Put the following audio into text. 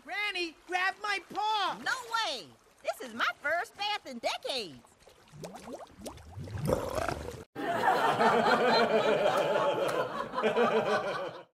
Granny, grab my paw! No way! This is my first bath in decades.